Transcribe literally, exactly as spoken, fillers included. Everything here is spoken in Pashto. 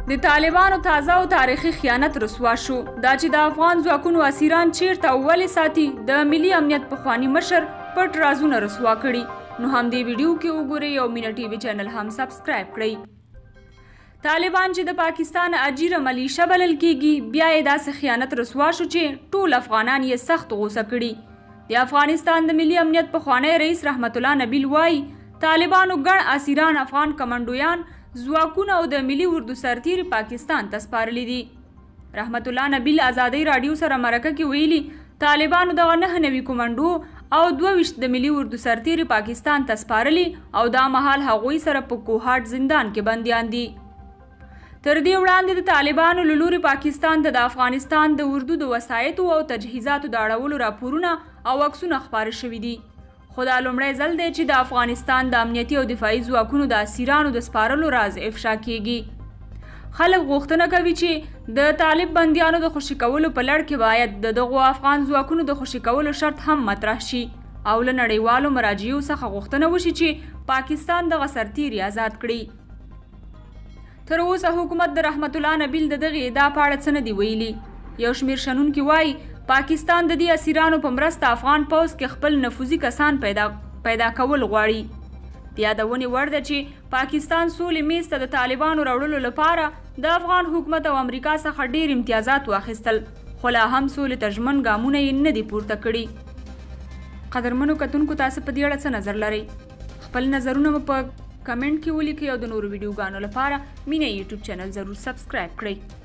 د طالبانو تازه او تاریخي خیانت رسوا شو دا چې د افغان ځواکونو اسیران چیرته او ولې ساتي د ملي امنیت پخوانی مشر پټ رازونه رسوا کړي. نو هم دې ویډیو کې وګورئ او مینا ټي وي چینل هم سبسکرایب کړئ. طالبان چې د پاکستان اجیره ملیشه بلل کیږي بیا یې داسې خیانت رسوا شو چې ټول افغانان یې سخت غوسه کړي. د افغانستان د ملي امنیت پخوانی رئیس رحمت الله نبیل وایي طالبانو ګڼ اسیران افغان کمانډویان ځواکونه او د ملي اردو سرتیري پاکستان ته سپارلي دي. رحمت الله نبیل ازادۍ راډیو سره مرکه کې ویلي طالبانو دغه نهه نوي کومنډو او دوه ویشت د ملي اردو سرتیري پاکستان ته سپارلي او دا مهال هغوی سره په کوهاټ زندان کې بندیان دي. تر دې وړاندې د طالبانو له لوري پاکستان ته د افغانستان د اردو د وسایطو او تجهیزاتو د اړولو راپورونه او عکسونه خپاره شوي دي. خو دا لومړی ځل دی چې د افغانستان د امنیتي او دفاعي ځواکونو د اسیرانو د سپارلو راز افشا کیږي. خلک غوښتنه کوي چې د طالب بندیانو د خوشي کولو په لړ کې باید د دغو افغان ځواکونو د خوشي کولو شرط هم مطرح شي او له نړیوالو مراجعو څخه غوښتنه وشي چې پاکستان دغه سرتیري آزاد کړي. تر اوسه حکومت د رحمت الله نبیل د دغې ادعا په اړه څه نه دي ویلي. یو شمېر شنونکي وایي پاکستان د دې اسیرانو په مرسته افغان پوځ کې خپل نفوذي کسان پیدا پیدا کول غواړي. د یادونې وړ ده چې پاکستان سولې میز ته د طالبانو راوړلو لپاره د افغان حکومت او امریکا څخه ډیر امتیازات واخیستل خو لا هم سولې ته ژمن ګامونه یې نه دي پورته کړي. قدرمنو کتونکو تاسو په دې اړه څه نظر لرئ؟ خپل نظرونه مو په کمنټ کې ولیکئ او د نورو ویډیوګانو لپاره مینا یوټیوب چینل ضرور سبسکرایب کړئ.